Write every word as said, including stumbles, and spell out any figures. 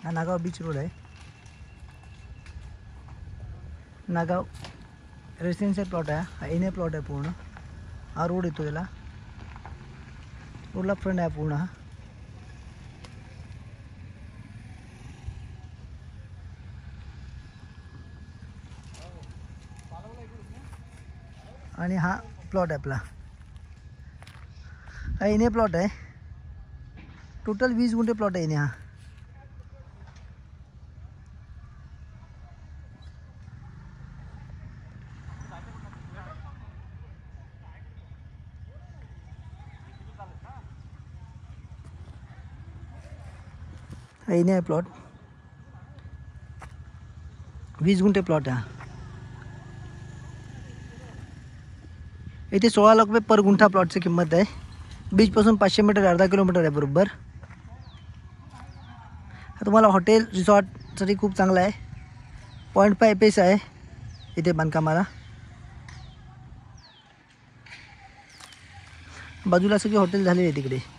हा Nagaon beach road आहे. Nagaon residential plot आहे. हा एन ए प्लॉट आहे पूर्ण. हा रोड येतो याला. रोडला फ्रंट आहे पूर्ण हा. आणि हा प्लॉट आहे आपला. हा एन ए प्लॉट आहे. टोटल वीस गुंठे प्लॉट आहे एन ए हा. एन ए आहे प्लॉट. वीस गुंठे प्लॉट आहे. इथे सोळा लाख रुपये पर गुंठा प्लॉटची किंमत आहे. बीचपासून पाचशे मीटर अर्धा किलोमीटर आहे बरोबर. तुम्हाला हॉटेल रिसॉर्टसाठी खूप चांगला आहे. पॉईंट फाय पेस आहे इथे बांधकामाला. बाजूला सगळे हॉटेल झालेले आहे तिकडे.